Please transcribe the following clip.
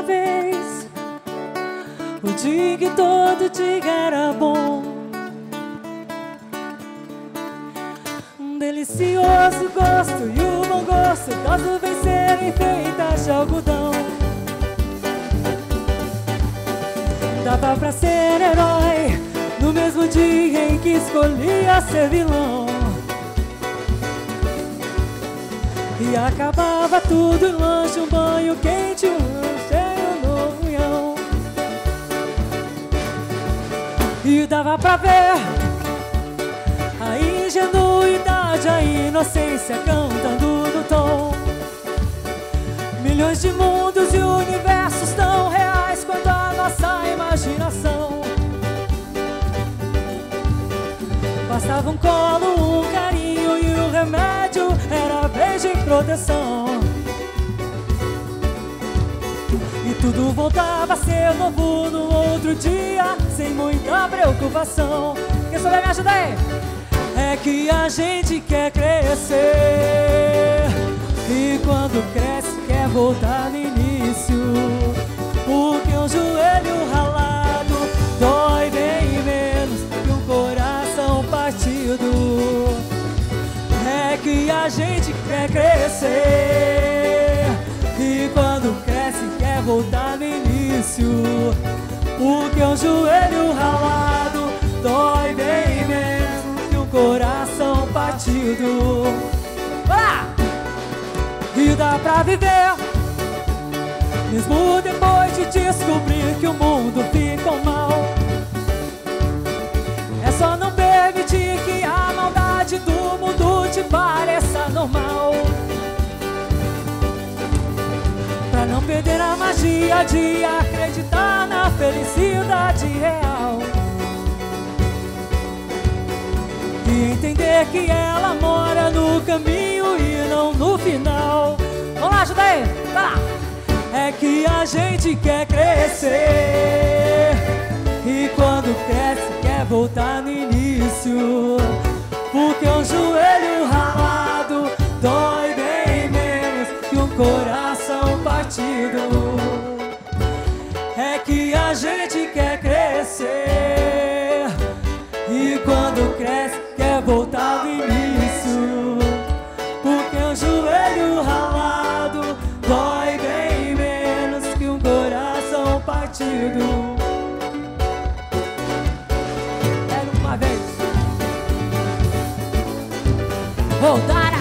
vez, o dia que todo dia era bom. Um delicioso gosto e o bom gosto das nuvens serem feitas de algodão. Dava pra ser herói no mesmo dia em que escolhia ser vilão. E acabava tudo em lanche, um banho quente, um cheio no unhão. E dava pra ver a ingenuidade, a inocência cantando no tom. Milhões de mundos e universos tão reais quanto a nossa imaginação. Bastava um colo, um carinho e o remédio era beijo e proteção. E tudo voltava a ser novo no outro dia, sem muita preocupação. Quem souber me ajuda aí? É que a gente quer crescer, e quando cresce quer voltar no início. Porque um joelho ralado dói bem menos que um coração partido. É que a gente quer crescer, e quando cresce quer voltar no início. Porque um joelho ralado dói bem menos que um coração partido. Bora! E dá pra viver mesmo depois de descobrir que o mundo ficou mal. É só não permitir que a maldade do mundo te pareça normal, pra não perder a magia de acreditar na felicidade real. E entender que ela mora no caminho e não no final. Vamos lá, ajuda aí, vai lá! É que a gente quer crescer, e quando cresce quer voltar no início. Porque um joelho ralado dói bem menos que um coração partido. É que a gente quer crescer, e quando cresce quer voltar no início. Porque um joelho ralado dói bem menos que um coração partido. Era uma vez. Voltar a